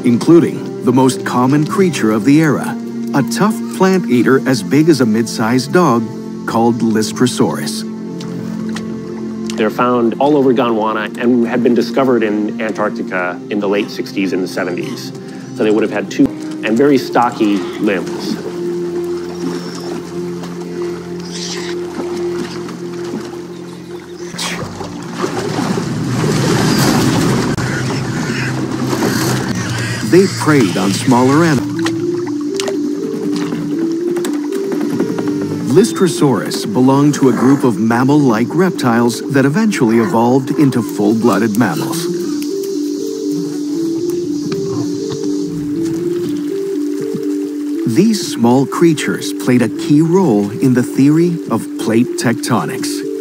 including the most common creature of the era, a tough plant eater as big as a mid-sized dog called lystrosaurus. They're found all over Gondwana and had been discovered in Antarctica in the late 60s and the 70s. So they would have had two and very stocky limbs. They preyed on smaller animals. Lystrosaurus belonged to a group of mammal-like reptiles that eventually evolved into full-blooded mammals. These small creatures played a key role in the theory of plate tectonics.